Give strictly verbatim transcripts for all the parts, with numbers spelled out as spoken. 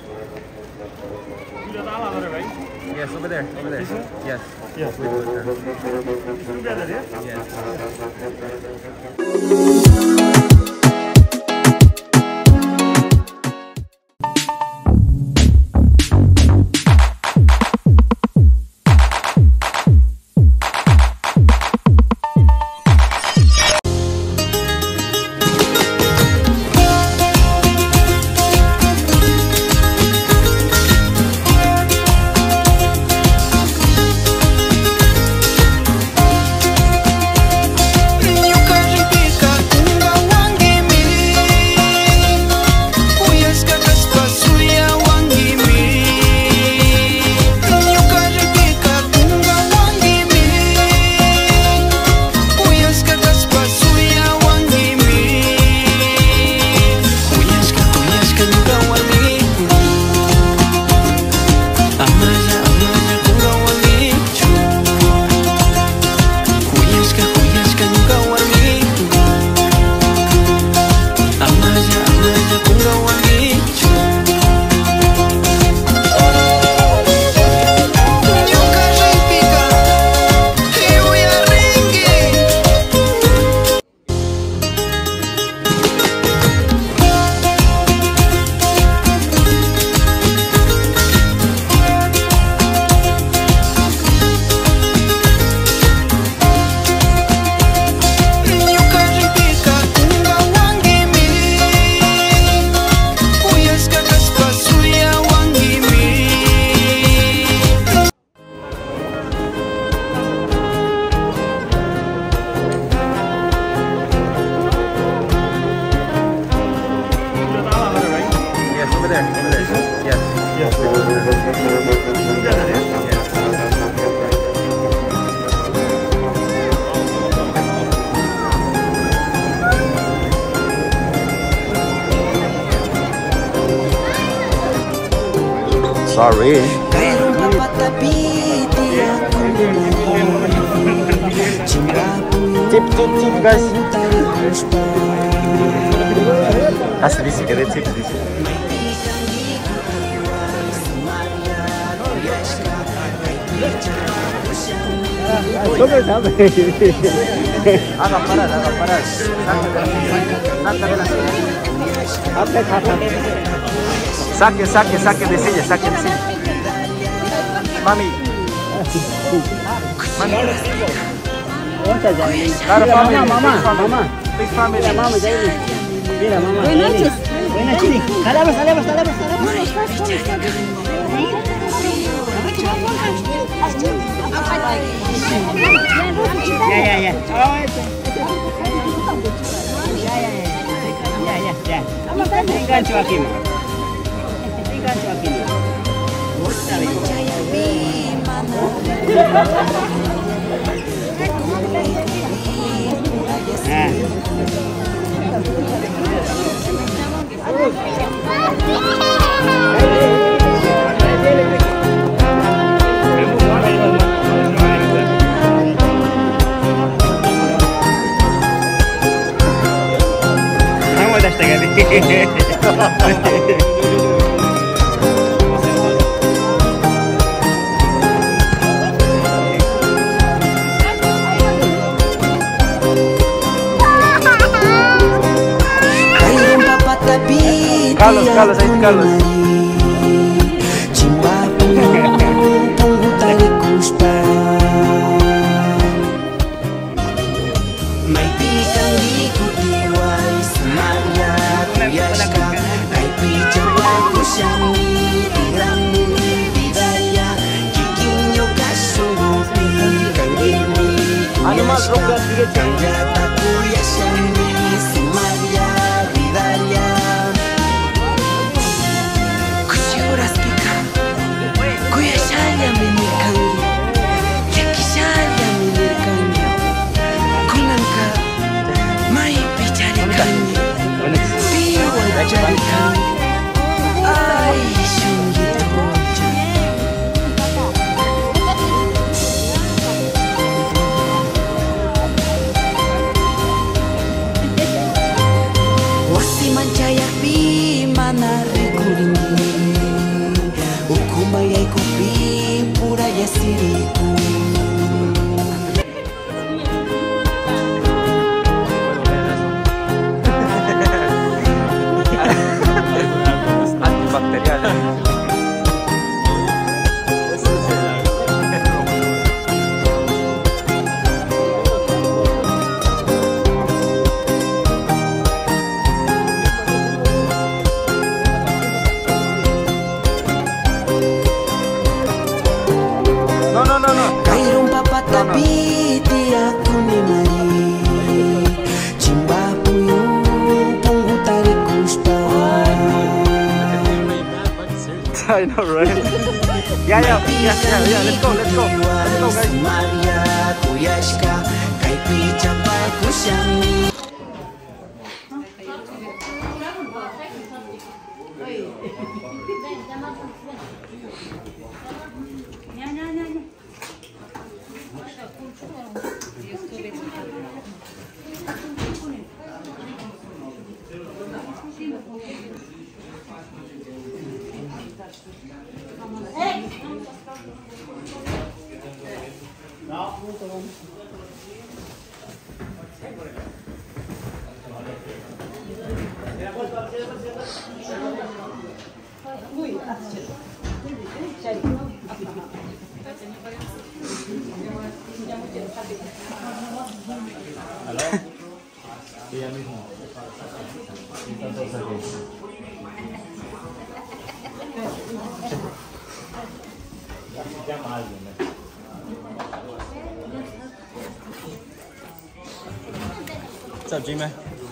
Yes, over there, over there. Yes. Yes. Together, yeah? Yes. Over there, over there. Yes. Yes. Together, yeah? Sorry. Tip, tip, tip, guys. Has to be sick of it, tip, tip. Haga parar, haga parar. Saque, saque, saque de silla, saque de silla. Mami. Mami. Claro, family. Mamá, mamá. Big family. Mira, mamá, ya viene. Mira, mamá. Buenas noches. Buenas noches. Jalamos, jalamos, jalamos, jalamos. Ya, ya, ya. Ya, ya, ya. Engancho aquí, mamá. Engancho aquí, mamá. Está bien. Ah. Vamos a estar aquí. Carlos, Carlos, ahí está Carlos. Animal rock I know, right? Yeah, yeah, yeah, yeah, yeah. Let's go, let's go, let's go, guys. Maria Kuyashka Kaipi Chapa Kushami. Ella misma. Llama a alguien, ¿no? What's up, G-Man?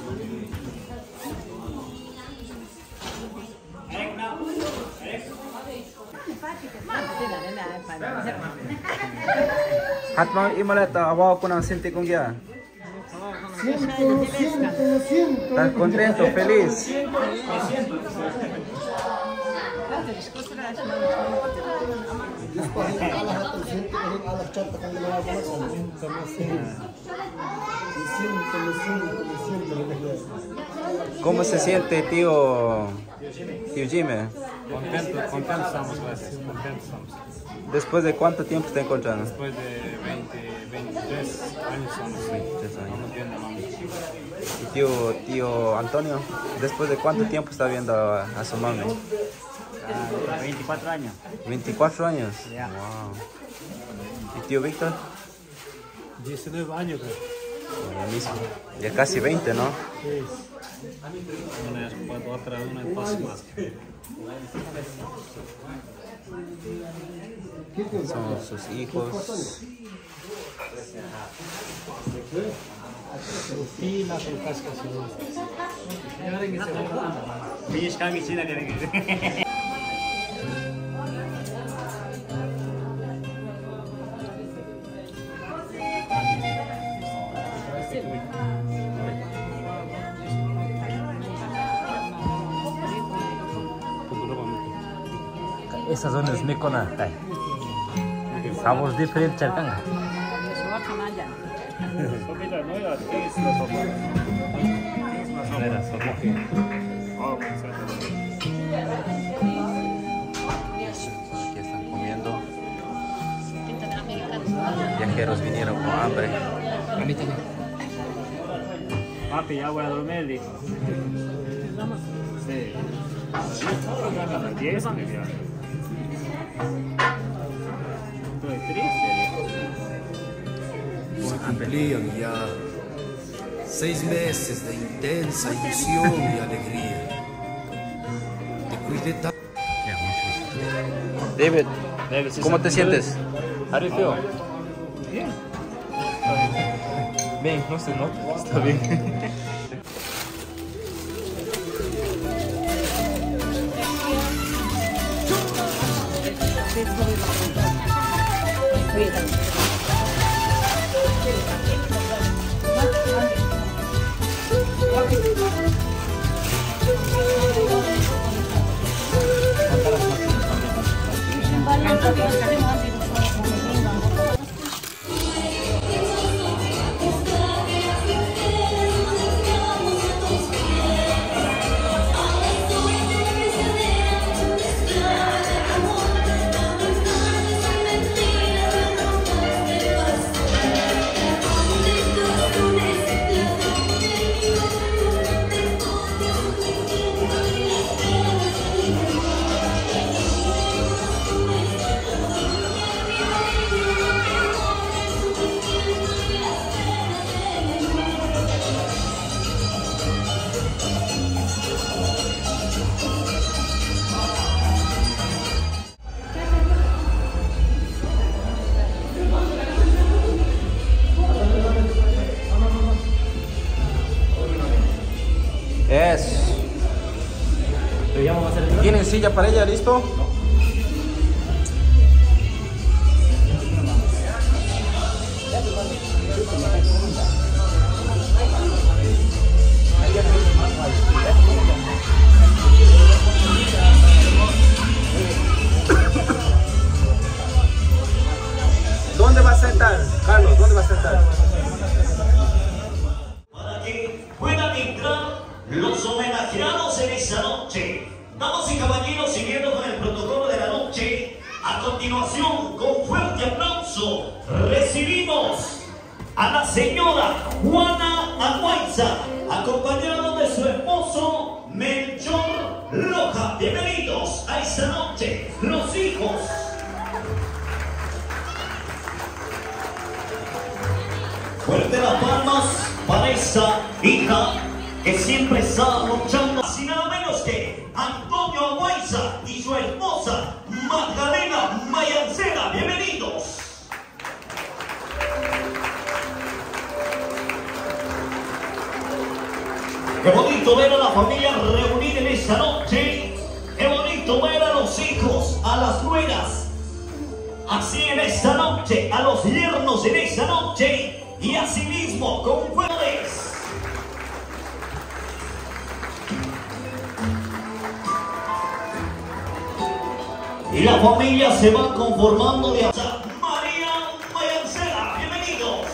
Hat mo imalat awa ko ng sinti kong ya. Siento, siento, siento. Estás contento, feliz. ¿Cómo se siente, tío? Tío Jimmy. Contento, contento estamos, gracias. Contento estamos. ¿Después de cuánto tiempo te encontrando? Después de veinte, veintitrés años estamos. veintitrés años. Vamos viendo, vamos. Y tío, tío Antonio, ¿después de cuánto tiempo está viendo a, a su mami? Ah, veinticuatro años. veinticuatro años. Ya. Wow. ¿Y tío Víctor? diecinueve años, creo. Lo mismo. Ya casi veinte, ¿no? Sí. Una es otra, una es más más. Son sus hijos. Fina, con cascas. Fish kangi China que Esa zona es Mekona, tay. Sabor diferente, cercanga. Aquí están comiendo. Viajeros vinieron con hambre. Papi, ya voy a dormir, dijo. Sí. diez años ya. Estoy triste, dijo. Cumplían ya seis meses de intensa ilusión y alegría. Te cuidé tanto. David, ¿cómo te sientes? How do you feel? Bien, no sé, ¿no? Está bien. Es. ¿Tienen silla para ella, listo? continuación, con fuerte aplauso, recibimos a la señora Juana Aguaiza, acompañado de su esposo Melchor Loja. Bienvenidos a esta noche, los hijos. Fuerte las palmas para esa hija que siempre está luchando, sin nada menos que Antonio Aguaiza y su esposa Magdalena Mayancera. Bienvenidos. Qué bonito ver a la familia reunida en esta noche. Qué bonito ver a los hijos, a las nueras, así en esta noche, a los yernos en esta noche. Y asimismo con fuertes. Y la familia se va conformando de María Mayancera. Bienvenidos.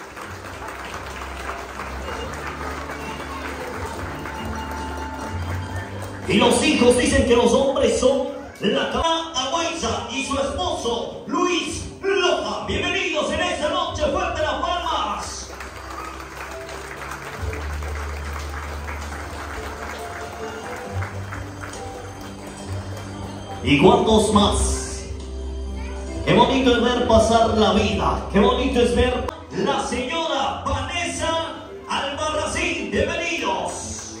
Y los hijos dicen que los hombres son la Juana Aguaiza y su esposo Luis Loja. Bienvenidos en esta noche. Fuerte las palmas. ¿Y cuántos más? Qué bonito es ver pasar la vida. Qué bonito es ver la señora Vanessa Albarracín. Bienvenidos.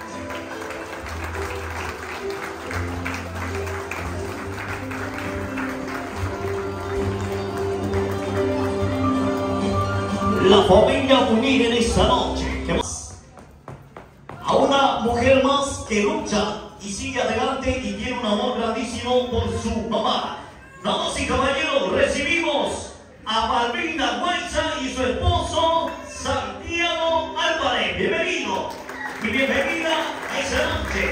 La familia unida en esta noche. ¿Qué más? A una mujer más que lucha y sigue adelante y tiene un amor grandísimo por su mamá. Damas y caballeros, recibimos a Malvina Aguaiza y su esposo Santiago Álvarez. Bienvenido y bienvenida a esa noche.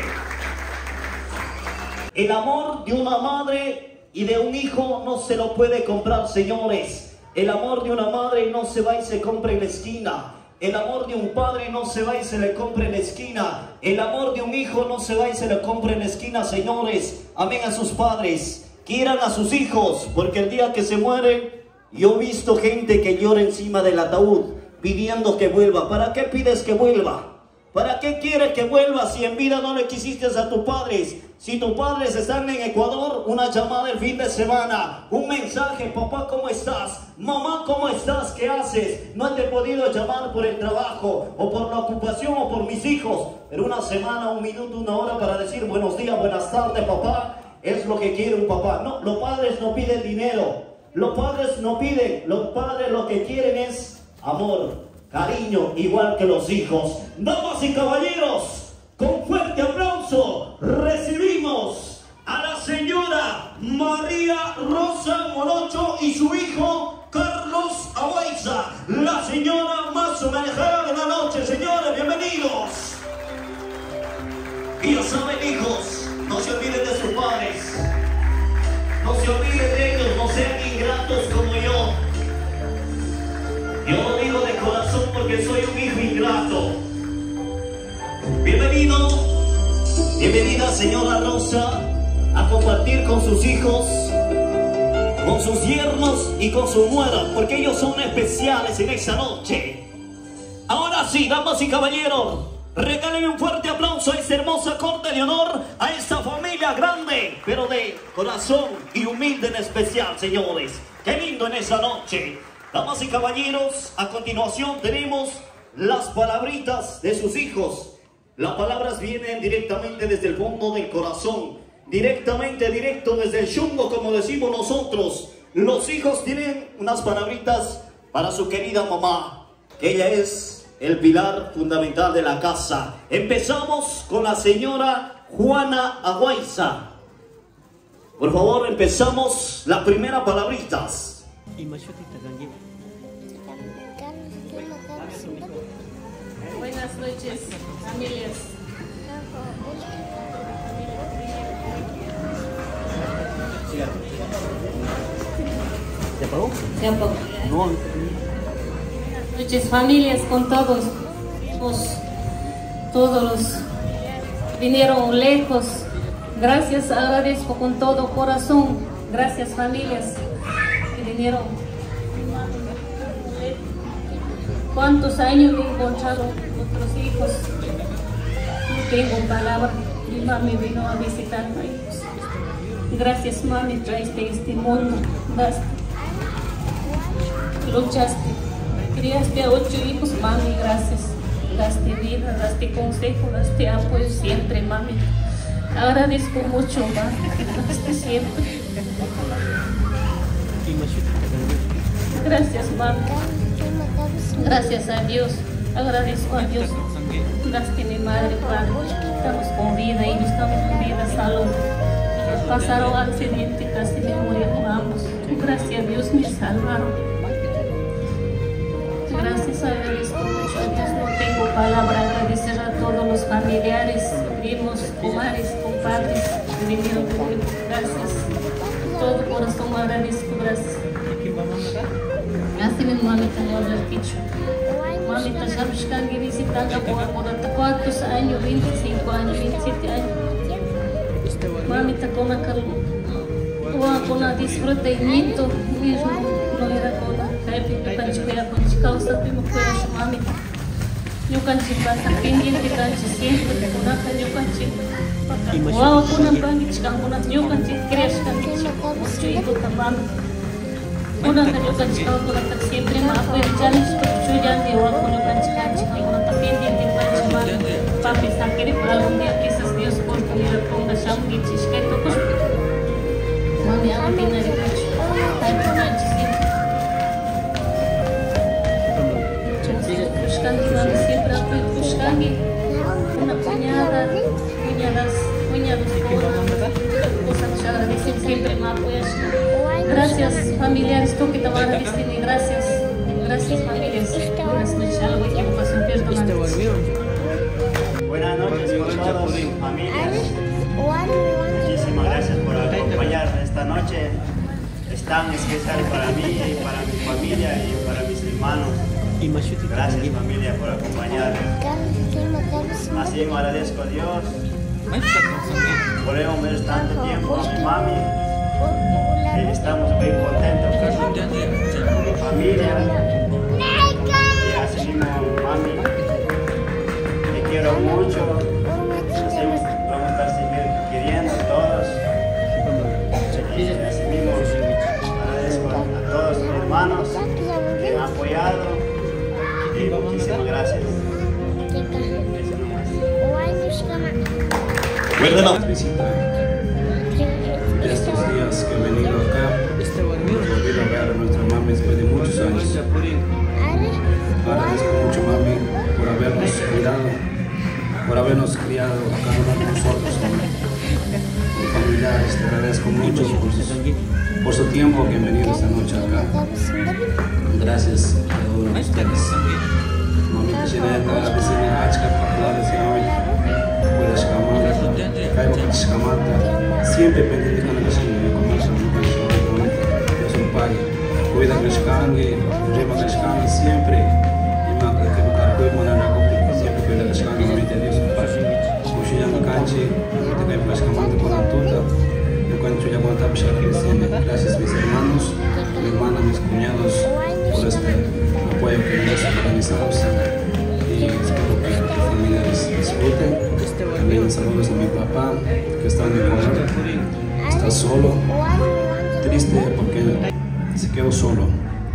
El amor de una madre y de un hijo no se lo puede comprar, señores. El amor de una madre no se va y se compra en la esquina. El amor de un padre no se va y se le compra en la esquina. El amor de un hijo no se va y se le compra en la esquina, señores. Amén a sus padres. Quieran a sus hijos, porque el día que se mueren, yo he visto gente que llora encima del ataúd, pidiendo que vuelva. ¿Para qué pides que vuelva? ¿Para qué quieres que vuelva si en vida no le quisiste a tus padres? Si tus padres están en Ecuador, una llamada el fin de semana, un mensaje: papá, ¿cómo estás? Mamá, ¿cómo estás? ¿Qué haces? No te he podido llamar por el trabajo, o por la ocupación, o por mis hijos, pero una semana, un minuto, una hora para decir buenos días, buenas tardes, papá, es lo que quiere un papá. No, los padres no piden dinero, los padres no piden, los padres lo que quieren es amor, cariño, igual que los hijos. Damas y caballeros, con fuerte aplauso recibimos a la señora María Rosa Morocho y su hijo Carlos Aguaiza, la señora más homenajeada de la noche. Señores, bienvenidos. Y ya saben, hijos, no se olviden de sus padres, no se olviden de ellos, no sean ingratos como yo. Yo lo digo de corazón porque soy un hijo ingrato. Bienvenido, bienvenida señora Rosa a compartir con sus hijos, con sus yernos y con su nuera, porque ellos son especiales en esta noche. Ahora sí, damas y caballeros, regalen un fuerte aplauso a esta hermosa corte de honor, a esta familia grande, pero de corazón y humilde en especial, señores. Qué lindo en esa noche. Damas y caballeros, a continuación tenemos las palabritas de sus hijos. Las palabras vienen directamente desde el fondo del corazón, directamente, directo desde el chungo, como decimos nosotros. Los hijos tienen unas palabritas para su querida mamá, que ella es el pilar fundamental de la casa. Empezamos con la señora Juana Aguaiza. Por favor, empezamos la primera palabritas. Buenas noches, familias. ¿Se apagó? Se apagó. No. Buenas noches, familias, con todos. Todos los vinieron lejos. Gracias, agradezco con todo corazón Gracias familias que vinieron. ¿Cuántos años me he encontrado otros hijos? No tengo palabra. Mi mami vino a visitarme. Gracias mami, traiste este mundo. Basta. Luchaste. Criaste a ocho hijos, mami, gracias. Daste vida, daste consejo, daste apoyo siempre, mami. Agradezco mucho, mami. Daste siempre. Gracias, mami. Gracias a Dios. Agradezco a Dios. Daste mi madre, padre. Estamos con vida y no estamos con vida, salud. Pasaron accidente, casi me murieron ambos. Gracias a Dios me salvaron. Gracias, agradezco mucho a Dios, no tengo palabra. Agradecer a todos los familiares, primos, comadres, compadres que vinieron conmigo. Gracias. Todo corazón agradezco, gracias. Así mi mamita no habla dicho. Mamita ya buscan y visitan a cuántos años, veinticinco años, veintisiete años. Mamita con la calma, con la disfruta y mito mismo, no era con la yo kan chupera con causa primo puedo mami yo kan chipata pendiente kan siempre kuna kan yo kan chip wow kuna bangi chikang kuna yo kan chip crash kan chip mucho itu tambang kuna kan yo kan chikang kuna tak siempre ma aku yang jalan yo jangan dewa kuna kan chikang chikang kuna tak pendiente kan chima papi sakit algún día quizás Dios por tu mira ponga sangre chisque to mami aku tinggal di kacu tapi kan chip Mami siempre aku buscan una cuñada, cuñadas, cuñados, cosas que agradecen siempre me apoyas. Gracias familiares, tú que te van a decir gracias, gracias familiares. Buenas noches, algo equivocación, perdón. Buenas noches con todos, familias. Muchísimas gracias por acompañarme esta noche. Es tan especial para mí, para mi familia y para mis hermanos. Gracias familia por acompañarme. Así me agradezco a Dios. Podemos ver tanto tiempo a mi mami. Eh, estamos muy contentos con mi familia. Y así mismo mami, te quiero mucho. Así vamos a estar seguir queriendo todos. Y así mismo agradezco a todos mis hermanos que me han apoyado. Muchísimas gracias. Buenas visitas. Estos días que he venido acá, he volvido a ver a nuestra mami después de muchos años. Agradezco mucho mami por habernos cuidado, por habernos criado a cada uno de nosotros. Mis familiares, te agradezco mucho por su, por su tiempo que han venido esta noche acá. Gracias a cada uno de ustedes. Mamita Chineta, vecina Achka, Paplada, Sinaway, Pueda Shkamata, Kaiba Shkamata, siempre pendiente con la cocina de comercio, yo soy padre. Cuida Krishkangi, Rima Krishkangi, siempre. Y me que buscar cuida Monaraco, siempre cuida Krishkangi, mamita Dios, padre. Cuchillando Kanchi, te Kaiba Krishkamata con la tuta, yo cancho ya cuando estaba creciendo. Gracias mis hermanos, mi hermana, mis cuñados, por este apoyo que nos organizamos y espero que las familias disfruten. También saludos a mi papá que está en Ecuador, está solo, triste porque se quedó solo.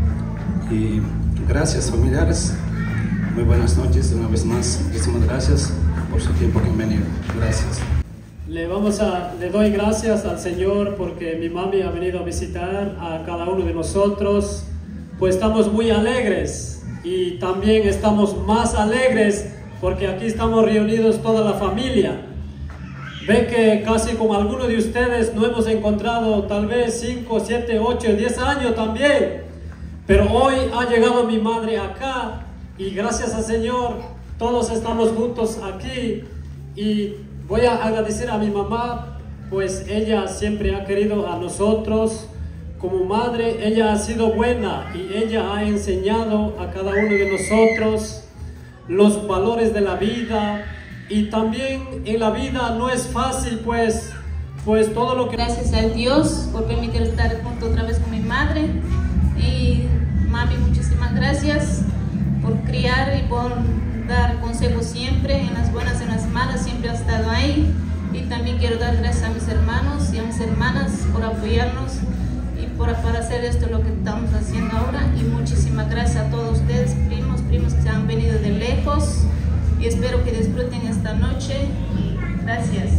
Y gracias familiares, muy buenas noches una vez más, muchísimas gracias por su tiempo que han venido. Gracias. Le, vamos a, le doy gracias al Señor porque mi mami ha venido a visitar a cada uno de nosotros. Pues estamos muy alegres y también estamos más alegres porque aquí estamos reunidos toda la familia. Ve que casi como algunos de ustedes no hemos encontrado tal vez cinco, siete, ocho, diez años también. Pero hoy ha llegado mi madre acá y gracias al Señor todos estamos juntos aquí. Y voy a agradecer a mi mamá, pues ella siempre ha querido a nosotros. Como madre, ella ha sido buena y ella ha enseñado a cada uno de nosotros los valores de la vida. Y también en la vida no es fácil, pues, pues todo lo que... Gracias a Dios por permitir estar junto otra vez con mi madre. Y mami, muchísimas gracias por criar y por dar consejos siempre, en las buenas y en las malas, siempre ha estado ahí. Y también quiero dar gracias a mis hermanos y a mis hermanas por apoyarnos y por, para hacer esto lo que estamos haciendo ahora. Y muchísimas gracias a todos ustedes, primos, primos que se han venido de lejos. Y espero que disfruten esta noche. Gracias.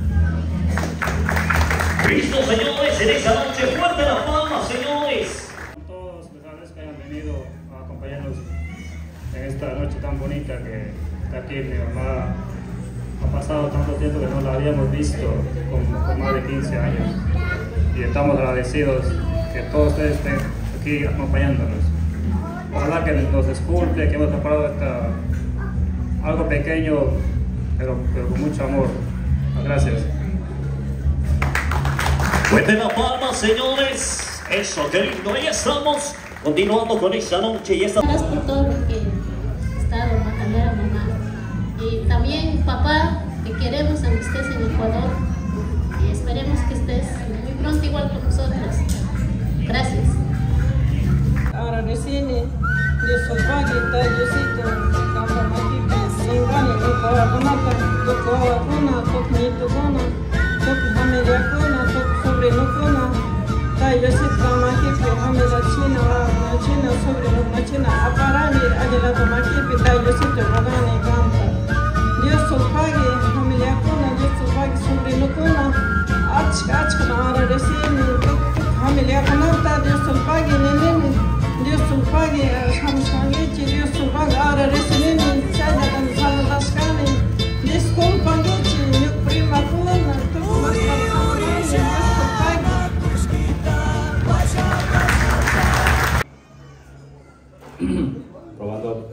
Cristo, señores, en esta noche, fuerte la palma, señores. A todos les agradezco que hayan venido a acompañarnos en esta noche tan bonita que está aquí. Mi mamá ha pasado tanto tiempo que no la habíamos visto, con, con más de quince años. Y estamos agradecidos que todos ustedes estén aquí acompañándonos. Ojalá que nos disculpe que hemos preparado esta, algo pequeño, pero, pero con mucho amor. Gracias. Fuerte la palma, señores. Eso, qué lindo. Ahí estamos, continuando con esta noche y esta... Gracias por todo lo que he estado matando a mamá. Y también, papá, te queremos aunque estés en Ecuador. Y esperemos que estés muy pronto igual con nosotros. Gracias. Ahora recién, yo soy Paquita, yo soy Campa Maquipe, Singani, Tocoa Conata, Tocoa Cona, Tocnito Cona, Toc Familia Cona, Toc Sobrino Cona, Tayo Sita Maquipe, Familia China, China, Sobrino Machina, Aparani, Agelato Maquipe, Tayo Sita Rogani, Canta. Dios soy Pague, Familia Cona, Dios soy Pague, Sobrino Cona, Ach, Ach, ahora recién, Familia Conata, Dios soy Pague, Nene. Dios sulpagi, Shamshangichi, Dios sulpagi, Ara Resinini, Sajadan Saladaskani, Disculpangichi, Yuk Prima Kuna, Tukumas Kapsani, Dios sulpagi. Probando.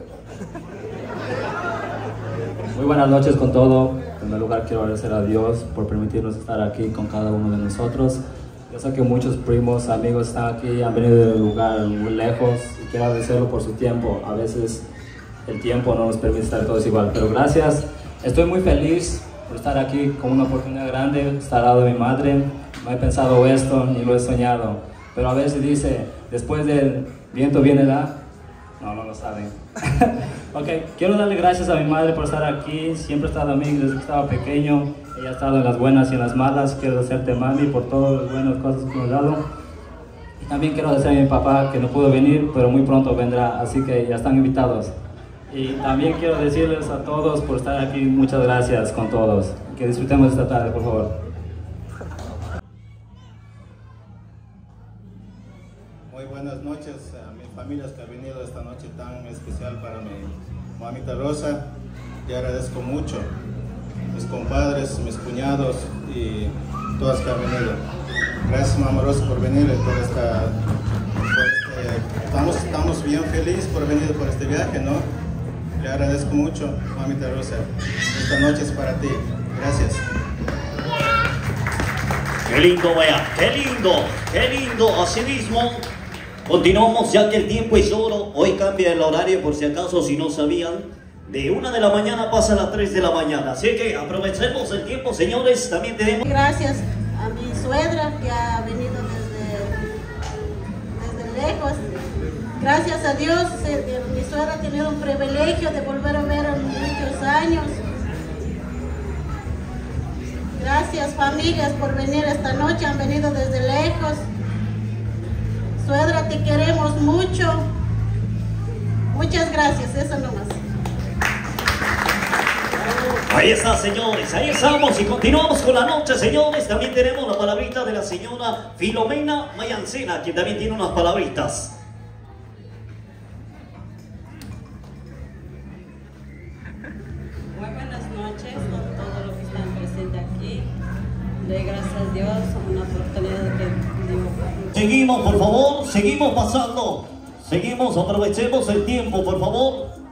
Muy buenas noches con todo. En primer lugar quiero agradecer a Dios por permitirnos estar aquí con cada uno de nosotros. Yo sé que muchos primos, amigos están aquí, han venido de un lugar muy lejos y quiero agradecerlo por su tiempo. A veces el tiempo no nos permite estar todos igual, pero gracias. Estoy muy feliz por estar aquí con una oportunidad grande, estar al lado de mi madre. No he pensado esto ni lo he soñado, pero a veces dice, después del viento viene la... No, no lo saben. Ok, quiero darle gracias a mi madre por estar aquí. Siempre ha estado a mí desde que estaba pequeño. Ella ha estado en las buenas y en las malas. Quiero agradecerte, mami, por todas las buenas cosas que me has dado. Y también quiero agradecer a mi papá, que no pudo venir, pero muy pronto vendrá. Así que ya están invitados. Y también quiero decirles a todos por estar aquí, muchas gracias con todos. Que disfrutemos esta tarde, por favor. Muy buenas noches a mis familias que han venido esta noche tan especial para mi mamita Rosa. Le agradezco mucho. Mis compadres, mis cuñados y todas que han venido. Gracias, mamá Rosa, por venir por esta... Por este, estamos, estamos bien felices por venir por este viaje, ¿no? Le agradezco mucho, mamita Rosa. Esta noche es para ti. Gracias. Qué lindo, vaya, qué lindo, qué lindo. Así mismo, continuamos ya que el tiempo es oro. Hoy cambia el horario por si acaso, si no sabían. De una de la mañana pasa a las tres de la mañana. Así que aprovechemos el tiempo, señores. También tenemos... Gracias a mi suegra que ha venido desde, desde lejos. Gracias a Dios, eh, mi suegra ha tenido un privilegio de volver a ver en muchos años. Gracias, familias, por venir esta noche. Han venido desde lejos. Suegra, te queremos mucho. Muchas gracias, eso nomás. Ahí está, señores, ahí estamos y continuamos con la noche, señores. También tenemos la palabrita de la señora Filomena Mayancena, quien también tiene unas palabritas. Muy buenas noches a todos los que están presentes aquí. Doy gracias a Dios por una oportunidad que dio. Seguimos, por favor, seguimos pasando. Seguimos, aprovechemos el tiempo, por favor.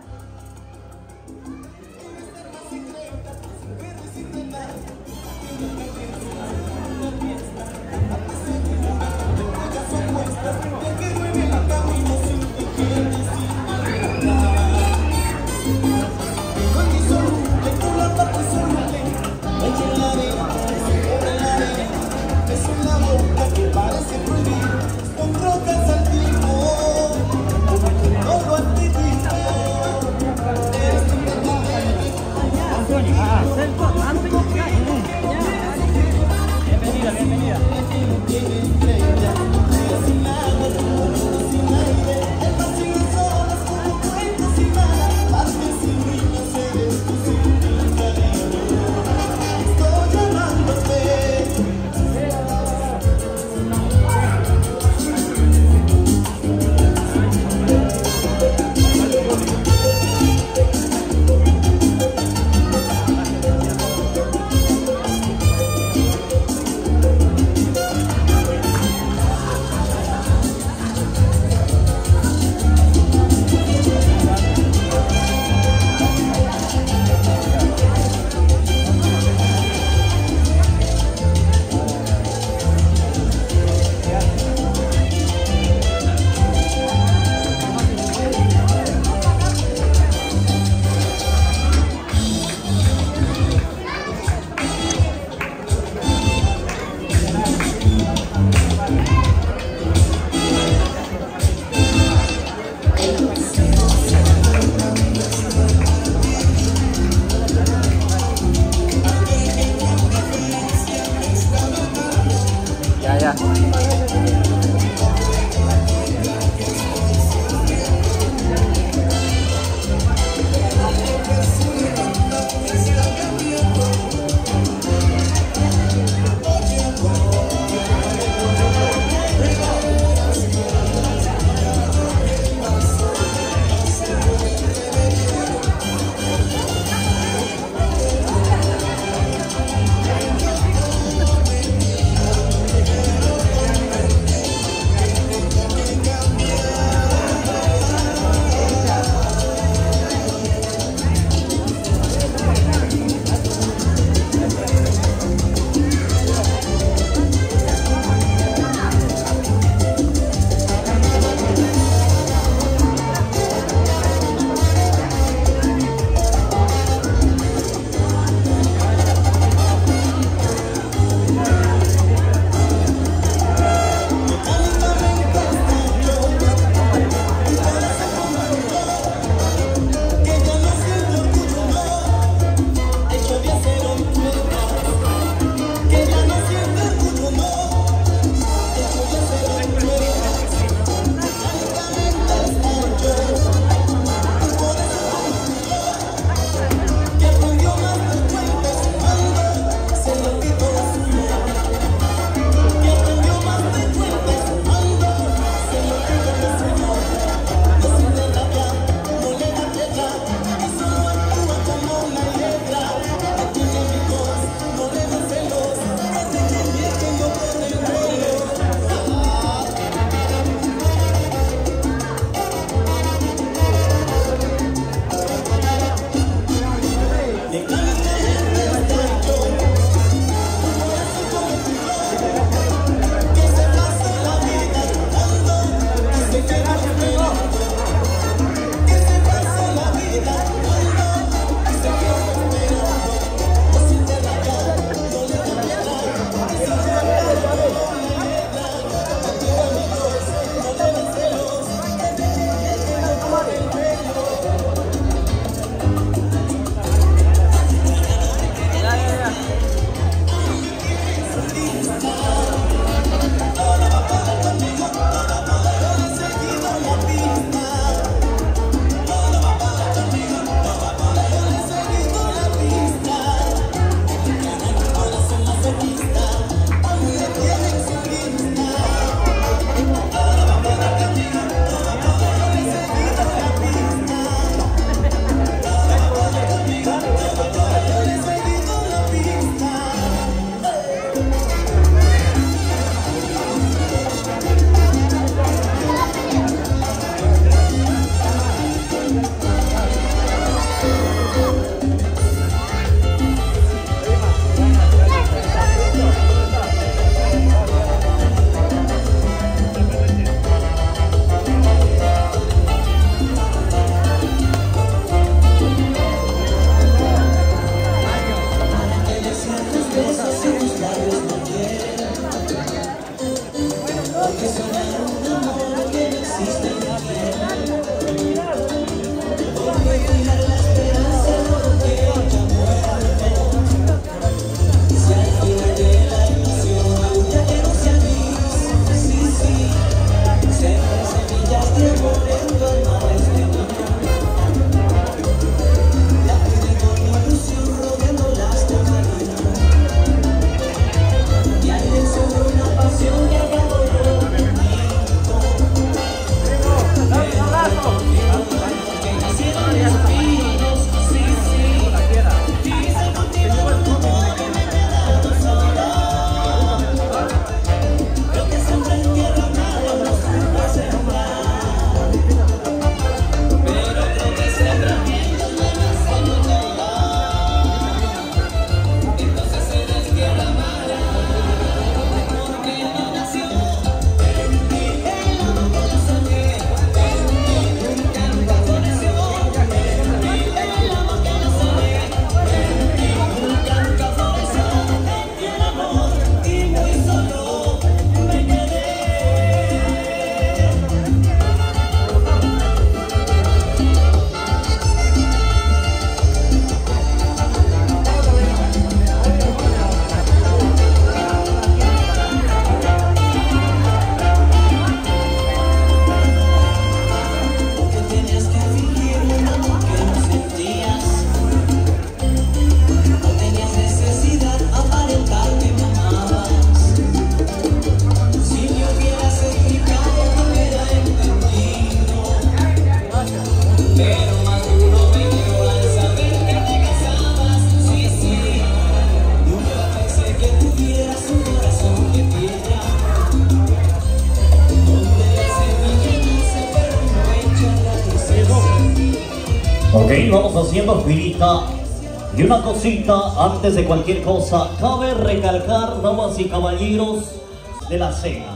vamos haciendo filita. Y una cosita antes de cualquier cosa, cabe recalcar, damas y caballeros, de la cena.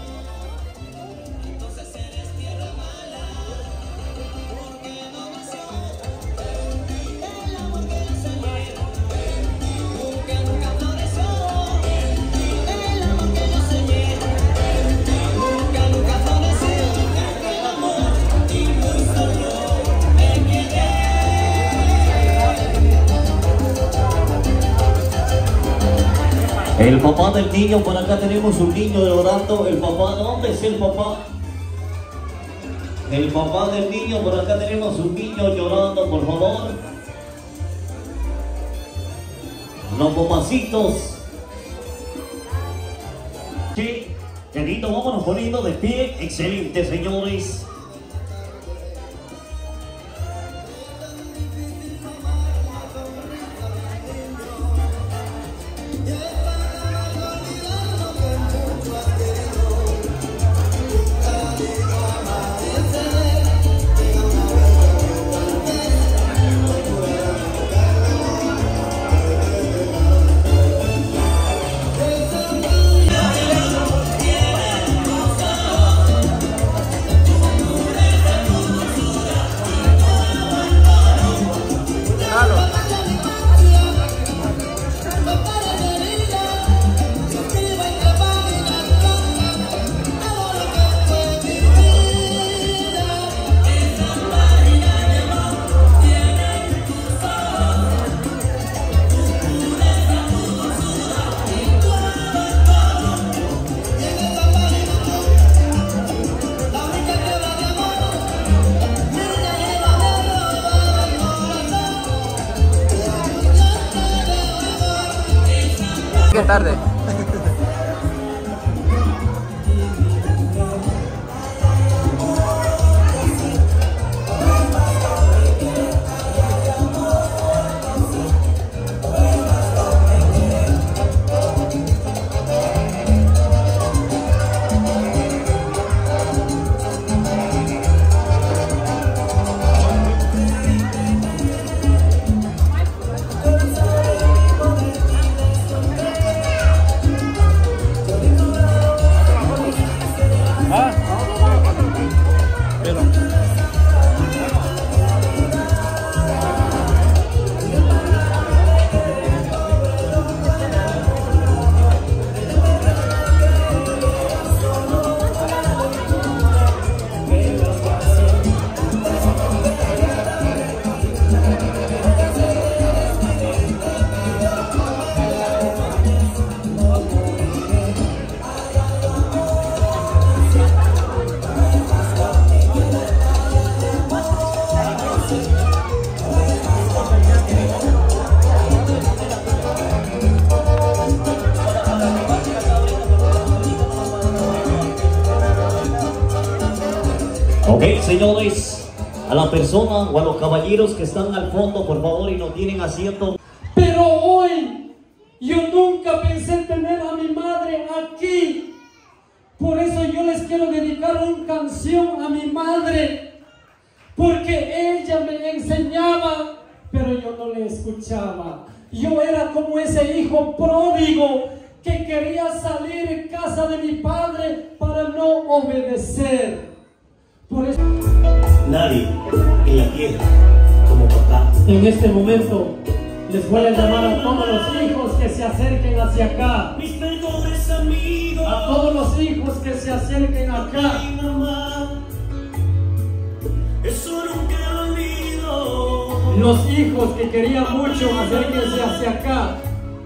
El papá del niño, por acá tenemos un niño llorando. El papá, ¿dónde es el papá? El papá del niño, por acá tenemos un niño llorando, por favor. Los mamacitos. Sí, querido, vámonos poniendo de pie. Excelente, señores. Qué tarde. Ok, señores, a la persona o a los caballeros que están al fondo, por favor, y no tienen asiento. Pero hoy yo nunca pensé tener a mi madre aquí. Por eso yo les quiero dedicar una canción a mi madre. Porque ella me enseñaba, pero yo no le escuchaba. Yo era como ese hijo pródigo que quería salir en casa de mi padre para no obedecer. Por eso nadie en la tierra como papá. En este momento les voy a llamar a todos los hijos que se acerquen hacia acá. Mis mejores amigos. A todos los hijos que se acerquen acá. Ay, mamá, eso nunca olvido. Los hijos que quería mucho, acérquense hacia acá.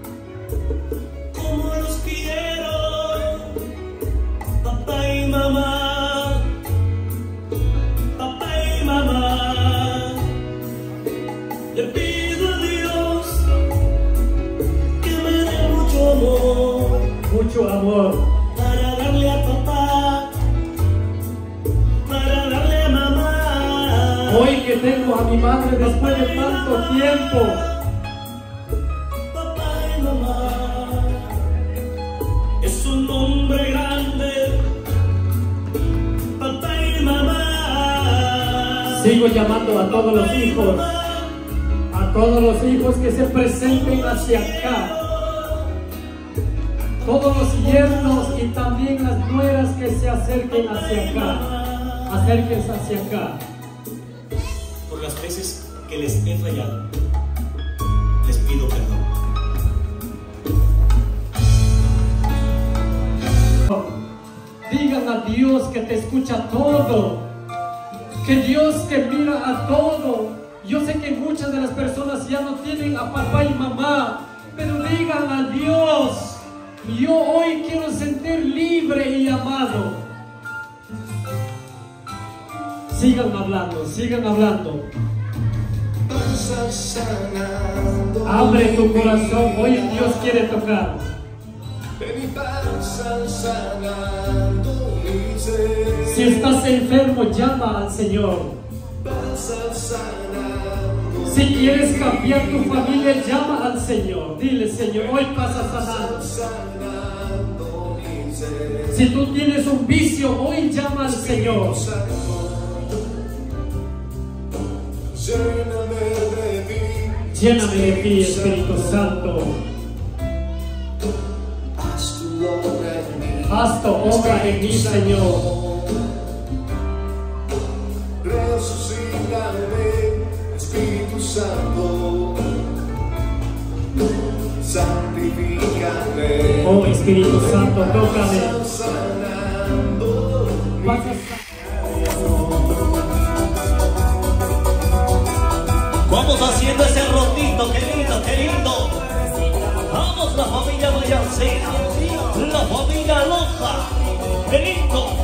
Como los quiero, papá y mamá. Le pido a Dios que me dé mucho amor, mucho amor, para darle a papá, para darle a mamá. Hoy que tengo a mi madre después de tanto tiempo, papá y mamá, es un hombre grande, papá y mamá. Sigo llamando a todos los hijos. A todos los hijos que se presenten hacia acá. Todos los yernos y también las nueras que se acerquen hacia acá. Acérquense hacia acá. Por las veces que les he fallado, les pido perdón. Digan a Dios que te escucha todo, que Dios te mira a todo. Yo sé que muchas de las personas ya no tienen a papá y mamá, pero digan a Dios, yo hoy quiero sentir libre y amado. Sigan hablando, sigan hablando. Abre tu corazón, hoy Dios quiere tocar. Si estás enfermo, llama al Señor. Si quieres cambiar tu familia, llama al Señor. Dile, Señor, hoy pasa sanando. Si tú tienes un vicio, hoy llama al Señor. Lléname de ti, Espíritu Santo. Haz tu obra en mí, Señor. Resucítame, Espíritu Santo. Santifícame. Oh, Espíritu Santo, tócame. Vamos haciendo ese rondito, qué lindo, qué lindo. Vamos, la familia Mayancera, la familia Loja, qué lindo.